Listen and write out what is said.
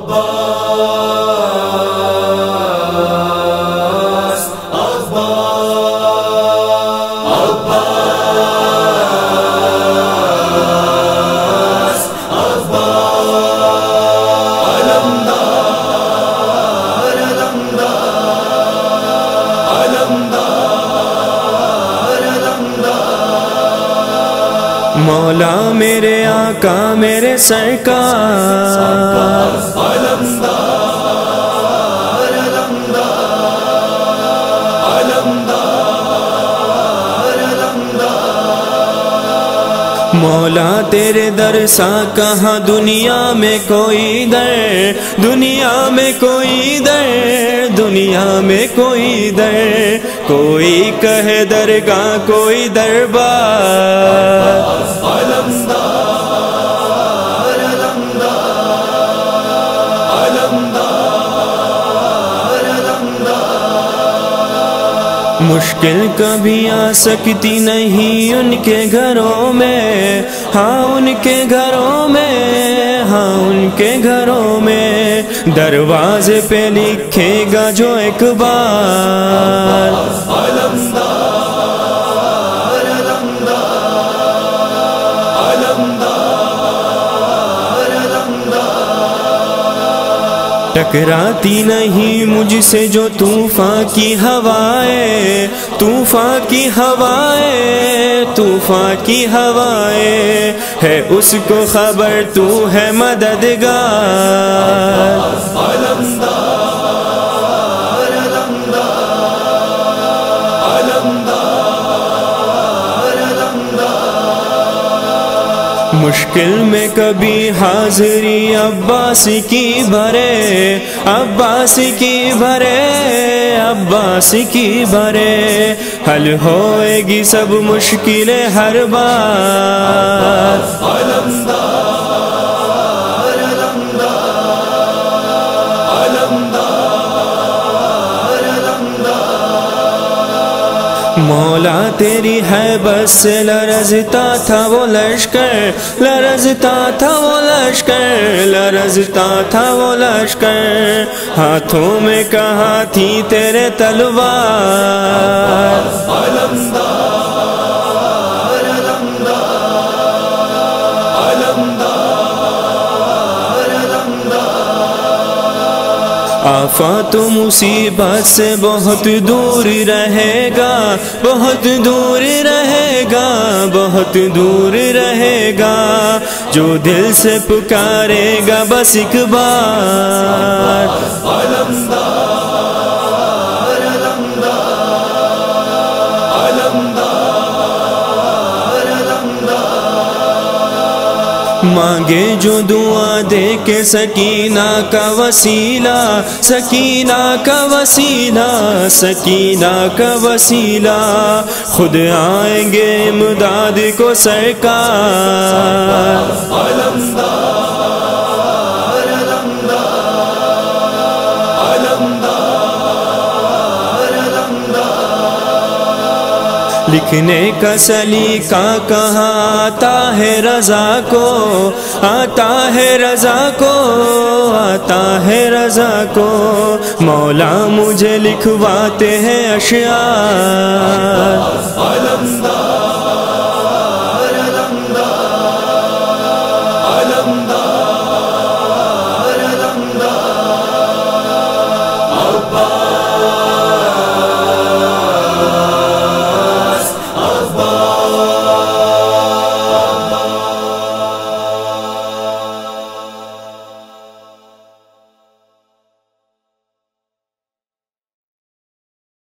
مولا میرے آقا میرے سرکار مولا تیرے در سا کہاں دنیا میں کوئی در، دنیا میں کوئی در، دنیا میں کوئی در، کوئی کہے درگاہ کوئی دربار مشکل کبھی آ سکتی نہیں ان کے گھروں میں، ہاں ان کے گھروں میں، ہاں ان کے گھروں میں، دروازے پہ لکھے گا جو ایک بار ٹکراتی نہیں مجھ سے جو طوفان کی ہوائیں، طوفان کی ہوائیں، طوفان کی ہوائیں، ہے اس کو خبر تو ہے مددگار مشکل میں کبھی حاضری عباسی کی بھرے، عباسی کی بھرے، عباسی کی بھرے، حل ہوئے گی سب مشکلیں ہر بار مولا تیری حیبت سے لرزتا تھا وہ لشکر، لرزتا تھا وہ لشکر، لرزتا تھا وہ لشکر، ہاتھوں میں کہاں تھی تیرے تلوار آفات و مصیبت سے بہت دور رہے گا، بہت دور رہے گا، بہت دور رہے گا، جو دل سے پکارے گا بس ایک بار مانگے جو دعا دے کے سکینہ کا وسیلہ، سکینہ کا وسیلہ، سکینہ کا وسیلہ، خود آئیں گے امداد کو سرکار لکھنے کا سلیقہ کہاں آتا ہے رضا کو، آتا ہے رضا کو، آتا ہے رضا کو، مولا مجھے لکھواتے ہیں اشعار